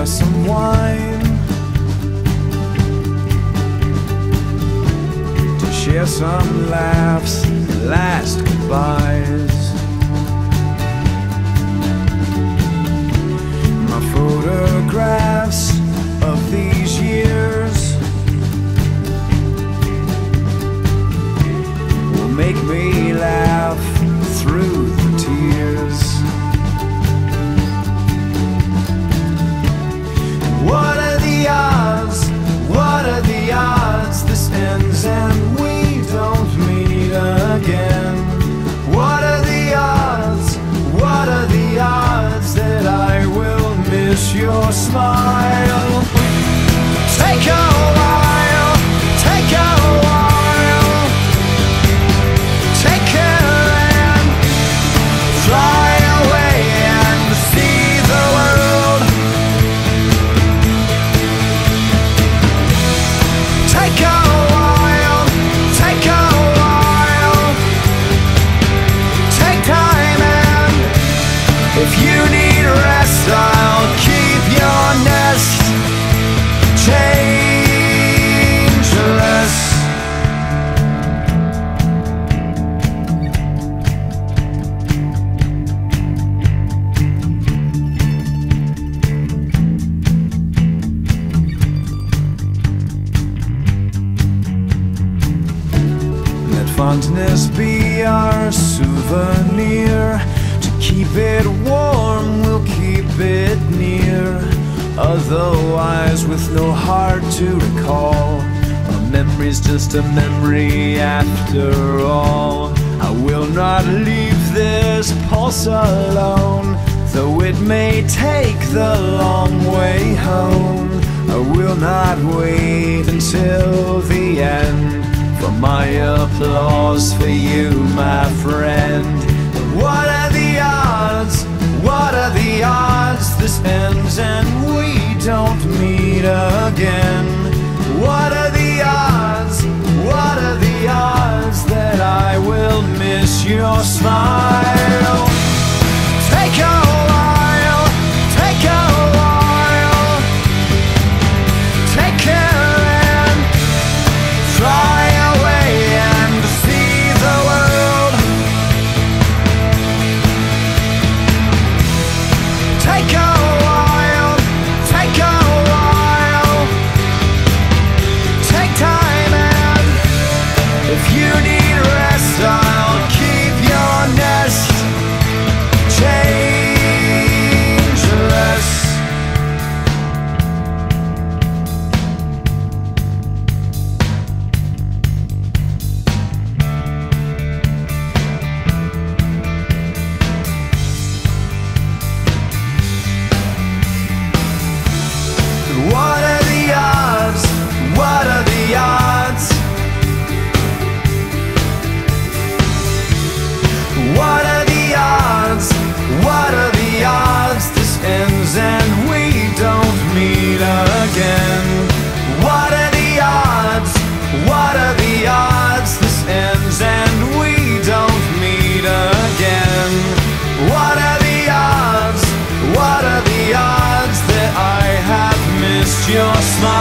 share some wine, to share some laughs, last goodbyes. My photographs of these years will make me laugh through the tears. What are the odds? What are the odds this ends and we don't meet again? What are the odds? What are the odds that I will miss your smile? Take a while, take a while, take care and fly away and see the world. Take a while, take a while, take time and if you need rest, I'll keep your nest changeless. Let fondness be our souvenir. To keep it warm, we'll keep it near. Otherwise, with no heart to recall, a memory's just a memory after all. I will not leave this pulse alone, though it may take the long way home. I will not wait until the end for my applause for you, my friend. What are the odds? What are the odds this ends and we don't meet again? What are the odds? What are the odds that I will miss your smile? Take a while, take a while, take care and fly away and see the world. Take a while, take a while, take time and if you need rest, I'll keep your nest changeless. What are the odds? What are the odds? What are the odds? What are the odds this ends and we don't meet again? What are the odds? What are the odds this ends and we don't meet again? What are the odds? What are the odds that I have missed your smile?